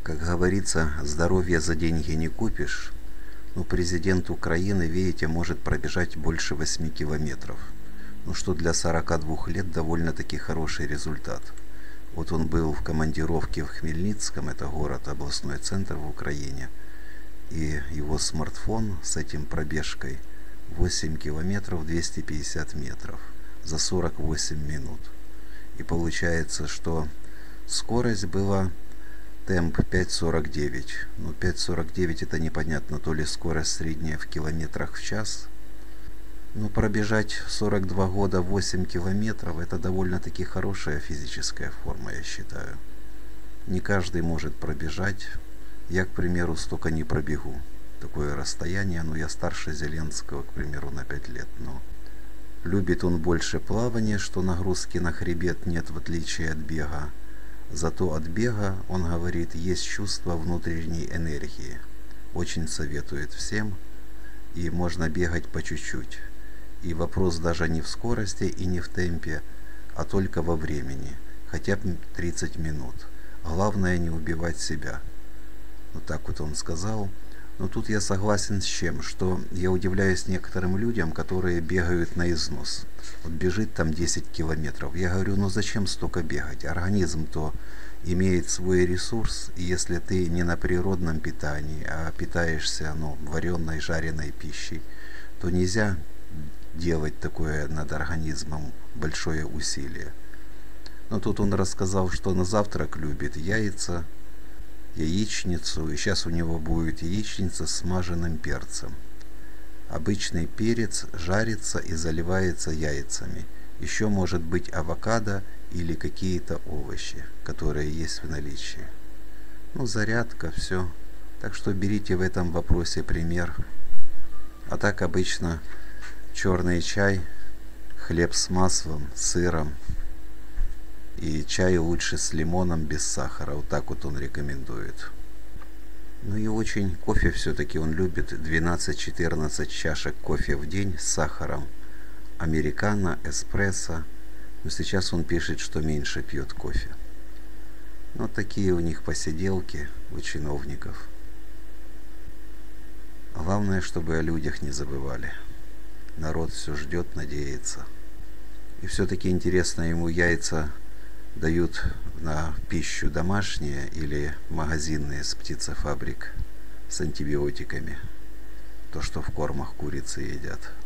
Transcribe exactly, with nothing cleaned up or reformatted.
Как говорится, здоровье за деньги не купишь. Но президент Украины, видите, может пробежать больше восьми километров. Ну что для сорока двух лет довольно-таки хороший результат. Вот он был в командировке в Хмельницком, это город, областной центр в Украине. И его смартфон с этим пробежкой восемь километров двести пятьдесят метров за сорок восемь минут. И получается, что скорость была темп пять сорок девять. Ну, пять сорок девять это непонятно, то ли скорость средняя в километрах в час. Но пробежать сорок два года восемь километров это довольно-таки хорошая физическая форма, я считаю. Не каждый может пробежать. Я, к примеру, столько не пробегу. Такое расстояние, ну я старше Зеленского, к примеру, на пять лет, но любит он больше плавание, что нагрузки на хребет нет, в отличие от бега. Зато от бега, он говорит, есть чувство внутренней энергии. Очень советует всем, и можно бегать по чуть-чуть. И вопрос даже не в скорости и не в темпе, а только во времени, хотя бы тридцать минут. Главное не убивать себя. Вот так вот он сказал. Но тут я согласен с чем, что я удивляюсь некоторым людям, которые бегают на износ. Вот бежит там десять километров. Я говорю, ну зачем столько бегать? Организм-то имеет свой ресурс, и если ты не на природном питании, а питаешься ну, вареной, жареной пищей, то нельзя делать такое над организмом большое усилие. Но тут он рассказал, что на завтрак любит яйца, яичницу, и сейчас у него будет яичница с смаженным перцем. Обычный перец жарится и заливается яйцами. Еще может быть авокадо или какие-то овощи, которые есть в наличии. Ну, зарядка, все. Так что берите в этом вопросе пример. А так обычно черный чай, хлеб с маслом, сыром. И чай лучше с лимоном, без сахара. Вот так вот он рекомендует. Ну и очень кофе все-таки он любит. двенадцать-четырнадцать чашек кофе в день с сахаром. Американо, эспрессо. Но сейчас он пишет, что меньше пьет кофе. Ну такие у них посиделки у чиновников. Главное, чтобы о людях не забывали. Народ все ждет, надеется. И все-таки интересно, ему яйца дают на пищу домашние или магазинные с птицефабрик с антибиотиками, то, что в кормах курицы едят.